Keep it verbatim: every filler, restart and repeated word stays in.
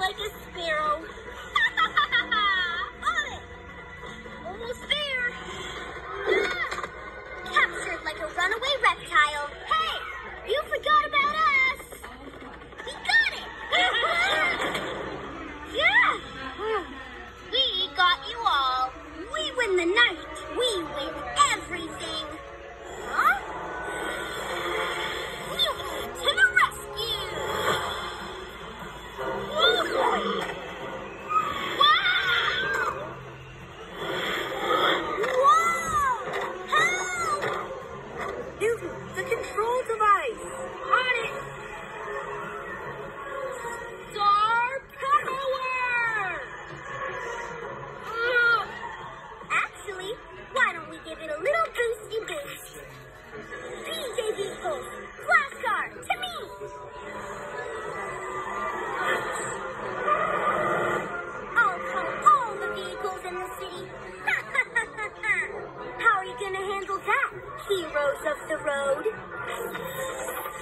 like a sparrow. On it! Almost there. Ah! Captured like a runaway reptile. Hey! You forgot about us! We got it! Yeah! We got you all. We win the night. We win everything. Huh? Mutants to the rescue! Whoa! Wow! Whoa! Help! Newton, the control device! On it! Star power! Ugh. Actually, why don't we give it a little boosty boost? P J vehicles, flash car, to me! I'll call all the vehicles in the city. How are you gonna handle that, heroes of the road?